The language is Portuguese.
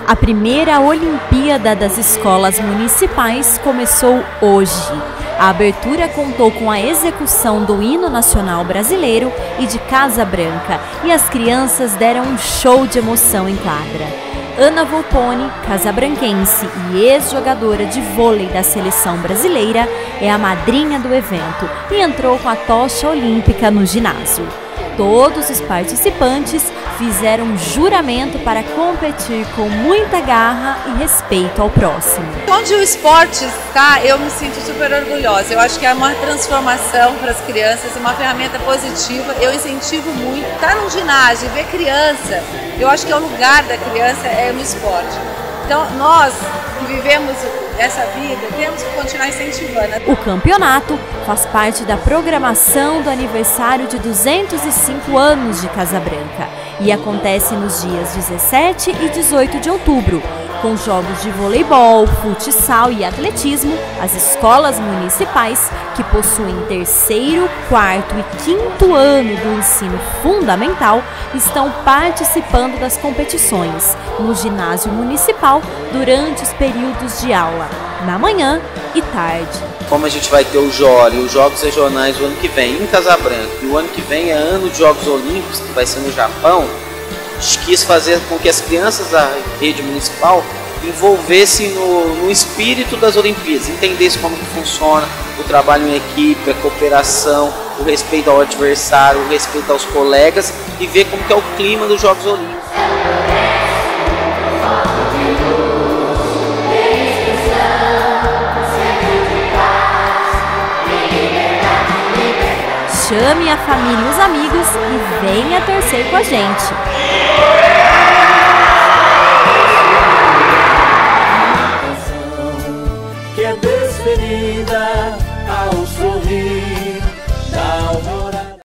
A primeira Olimpíada das Escolas Municipais começou hoje. A abertura contou com a execução do Hino Nacional Brasileiro e de Casa Branca, e as crianças deram um show de emoção em quadra. Ana Volpone, casabranquense e ex-jogadora de vôlei da seleção brasileira, é a madrinha do evento e entrou com a tocha olímpica no ginásio. Todos os participantes fizeram um juramento para competir com muita garra e respeito ao próximo. Onde o esporte está, eu me sinto super orgulhosa. Eu acho que é uma transformação para as crianças, uma ferramenta positiva. Eu incentivo muito. Estar no ginásio e ver criança, eu acho que é o lugar da criança é no esporte. Então, nós que vivemos essa vida, temos que continuar incentivando. O campeonato faz parte da programação do aniversário de 205 anos de Casa Branca e acontece nos dias 17 e 18 de outubro, com jogos de voleibol, futsal e atletismo. As escolas municipais, que possuem 3º, 4º e 5º ano do ensino fundamental, estão participando das competições no ginásio municipal durante os períodos de aula, na manhã e tarde. Como a gente vai ter o JORI, os Jogos Regionais o ano que vem em Casa Branca, e o ano que vem é ano de Jogos Olímpicos, que vai ser no Japão, a gente quis fazer com que as crianças da rede municipal envolvessem no espírito das Olimpíadas, entendessem como que funciona o trabalho em equipe, a cooperação, o respeito ao adversário, o respeito aos colegas e ver como que é o clima dos Jogos Olímpicos. Chame a família e os amigos e venha torcer com a gente.